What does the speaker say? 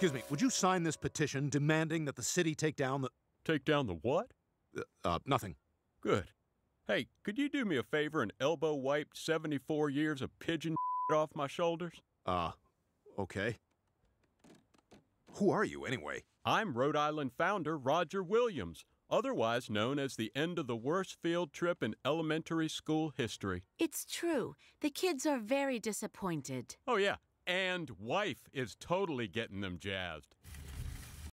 Excuse me, would you sign this petition demanding that the city take down the... Take down the what? Nothing. Good. Hey, could you do me a favor and elbow wipe 74 years of pigeon off my shoulders? Okay. Who are you, anyway? I'm Rhode Island founder Roger Williams, otherwise known as the end of the worst field trip in elementary school history. It's true. The kids are very disappointed. Oh, yeah. And wife is totally getting them jazzed.